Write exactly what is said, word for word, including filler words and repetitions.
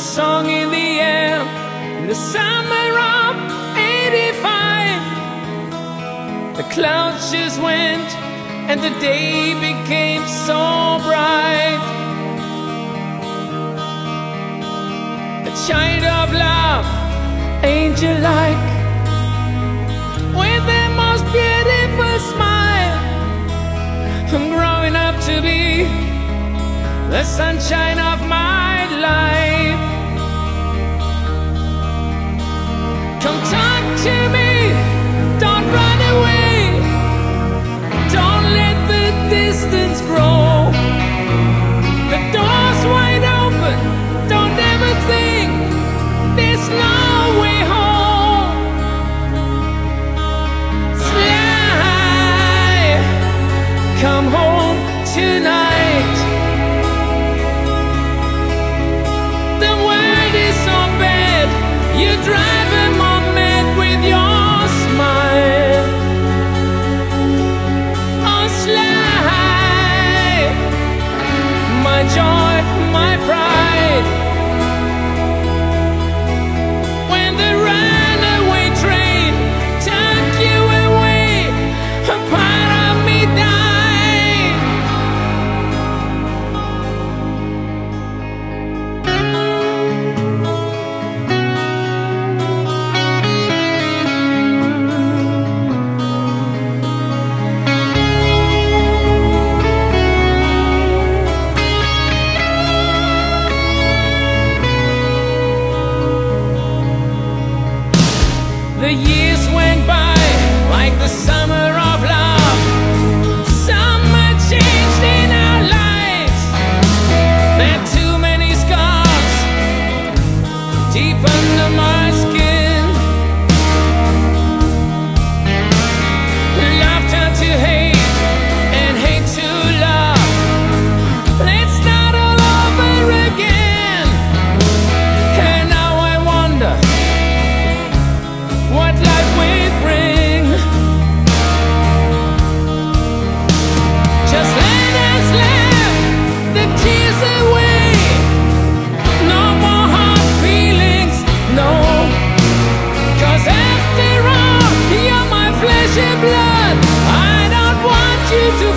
song in the air in the summer of eighty-five. The clouds just went and the day became so bright. A child of love, angel-like, with the most beautiful smile, I'm growing up to be the sunshine of my life. Come talk to me, don't run away, don't let the distance grow. The door's wide open, don't ever think there's no way home. Fly, come home tonight. The world is so bad, you drive them all mad with your smile. Oh, slide, my joy, my pride. When the runaway train took you away, a part of me died. The years went by like the summer of love. Summer changed in our lives. There are too many scars deep under my skin. Love turned to hate and hate to love. Let's start all over again. And now I wonder what life will bring. Just let us laugh the tears away. No more hard feelings, no. 'Cause after all, you're my flesh and blood. I don't want you to